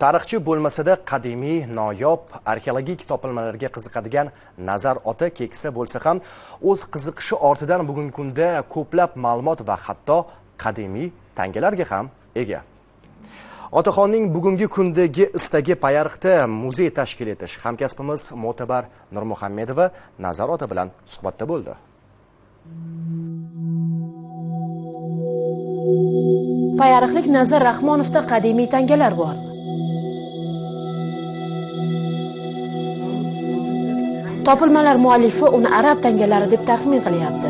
Tarixchi bo'lmasada qadimiy, noyob, arxeologik topilmalarga qiziqadigan Nazar ota keksa bo'lsa ham, o'z qiziqishi ortidan bugungi kunda ko'plab ma'lumot va hatto qadimiy tangalarga ham ega. Otaxonning bugungi kundagi istagi Payariqda muzey tashkil etish. Hamkasbimiz Mo'tabar Nurmuhammedova Nazar ota bilan suhbatda bo'ldi. Payariqlik Nazar Rahmonovda qadimiy tangalar bor. Topilmalar muallifi uni arab tangalari deb taxmin qilyapti.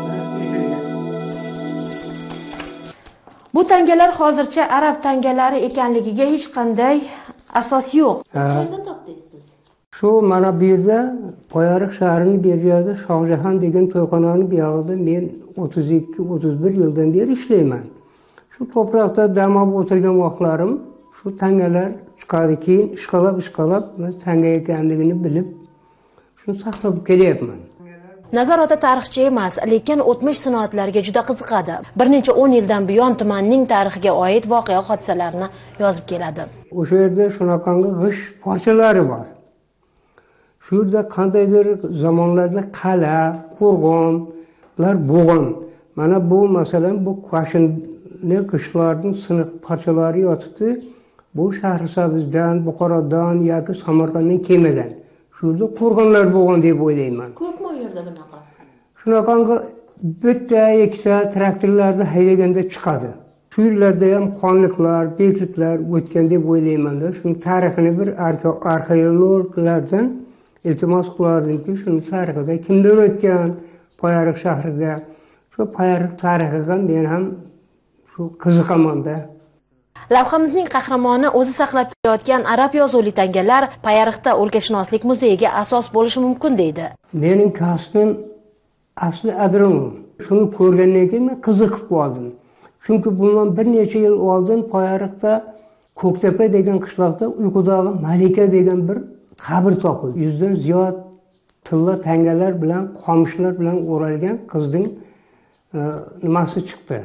Bu tangalar hozircha arab tangalari ekanligiga hech qanday asos yo'q. Qayerdan topdingiz? Shu mana bu yerda Payariq shahrining bir yerda Shohjahon degan to'yxonani buyog'ida men 32-31 yildan beri ishlayman. Shu to'proqda dam olib o'tirgan vaqtlarim shu tangalar chiqadi, keyin ishqalab tanga ekanligini bilib shuni saqlab kelyapman. Nazar ota tarixchi emas, lekin o'tmish sinoatlarga juda qiziqadi. Bir necha 10 yildan buyon tumanning tarixiga oid voqea hodisalarni yozib keladi. O'sha yerda shunaqangi g'ish parchalari bor. Shu yerda qandaydir zamonlarda qal'a, qo'rg'onlar bo'lgan. Mana bu masalan bu qo'shinli qishlarning siniq parchalari yotibdi. Bu Shahrisabzdan, Buxorodan yoki Samarqanddan kelmagan. Şurada qo'rg'onlar bo'lgan deb o'ylayman. Ko'pmi u yerda bunaqa? Shunaqangi bitta, ikkita traktorlarda haydaganda chiqadi. Shu yerlarda ham xonliklar, bekliklar o'tgan deb o'ylayman-da. Shuni tarixini bir arxeologlardan iltimos qilardimki, shuni tarixida kimlar o'tgan Payariq shahrida. Shu Payariq tarixiga men ham shu qiziqaman-da. Lavhamizning qahramoni o'zi saqlab kelayotgan arab yozuvli tangalar Payariqda o'lkashunoslik muzeyiga asos bo'lishi mumkin deydi. Mening kasbim asli agronom. Shuni ko'rgandan keyin men qiziqib qoldim. Chunki bundan bir necha yil oldin Payariqda Ko'ktepa degan qishloqda Uyqudagi Malika degan bir qabr topildi. 100 dan ziyod tilla tangalar bilan, qamishlar bilan o'ralgan qizning nimasi chiqdi.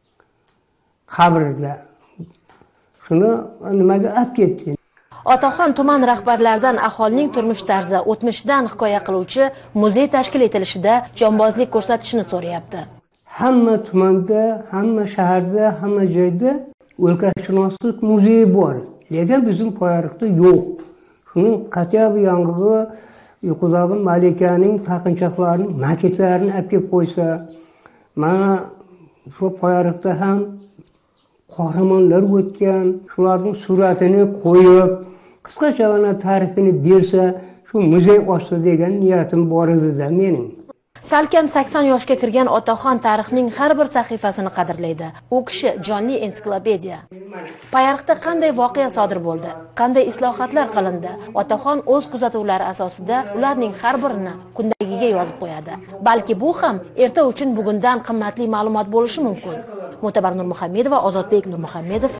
Qabrda shuni nimaga olib ketdi? Otaxon tuman rahbarlaridan aholining turmush tarzi, o'tmishidan hikoya qiluvchi muzey tashkil etilishida jonbozlik ko'rsatishni so'rayapti. Hamma tumanda, hamma shaharda, hamma joyda o'lkashunoslik muzeyi bor. Lekin bizim Payariqda yo'q. Shuning qat'iy yong'ig'i Uyqudagi Malikaning taqinchoqlarining maketlarini olib kelib qo'ysa, mana shu Payariqda ham qahramonlar o'tgan, shularning suratini qo'yib, qisqacha tarixini bersa, shu muzey ochsa degan niyatim bor edi-da mening. Salkam 80 yoshga kirgan otaxon tarixning har bir sahifasini qadrlaydi. U kishi jonli ensiklopediya. Payariqda qanday voqea sodir bo'ldi, qanday islohotlar qilindi, otaxon o'z kuzatuvlari asosida ularning har birini kundagiga yozib qo'yadi. Balki bu ham erta uchun bugundan qimmatli ma'lumot bo'lishi mumkin. Mo'tabar Nurmuhammedova, Ozodbek Nurmuhammedov.